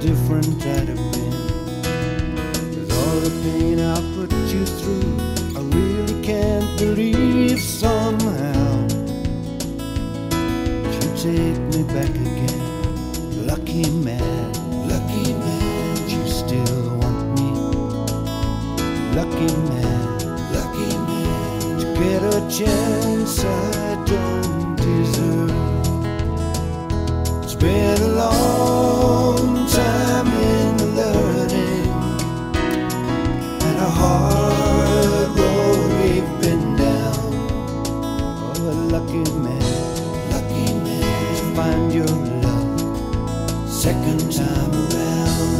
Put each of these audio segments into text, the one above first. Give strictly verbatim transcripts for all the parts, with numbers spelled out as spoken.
different I'd have been. With all the pain I put you through, I really can't believe somehow that you take me back again. Lucky man, lucky man, you still want me. Lucky man, lucky man, to get a chance I don't deserve. It's been a long time in the learning, and a hard road we've been down. Oh, a lucky man, lucky man, to find your love second time around.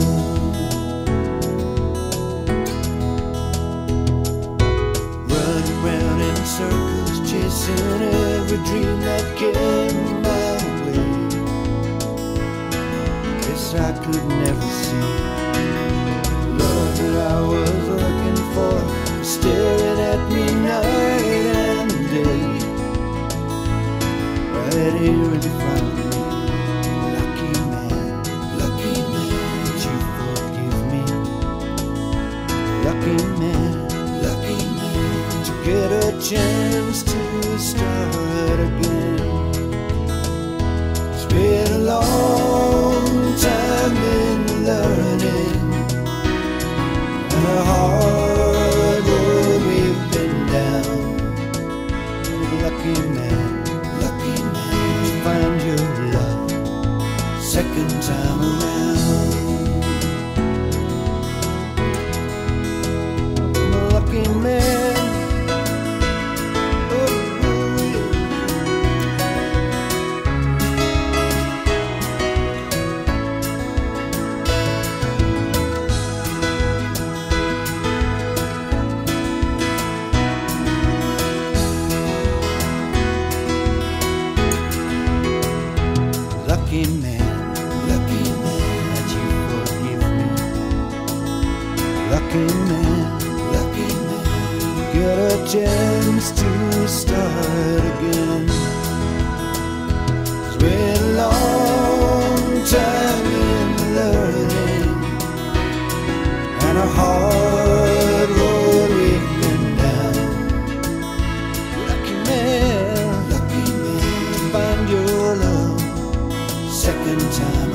Running round in circles, chasing every dream that came my way. Guess I could never see the love that I was looking for, staring at me night and day, right here in front of me. Lucky man, lucky man, that you forgive me. Lucky man, lucky man, to get a chance to start again. It's been a long time in learning, and a hard road we've been down. Lucky man, lucky man, to find your love second time around. I'm a lucky man. Lucky man, lucky man, that you forgive me. Lucky man, lucky man, get a chance to start again. It's been a long time in learning, and a hard road we've been down. Lucky man, lucky man, find your love second time.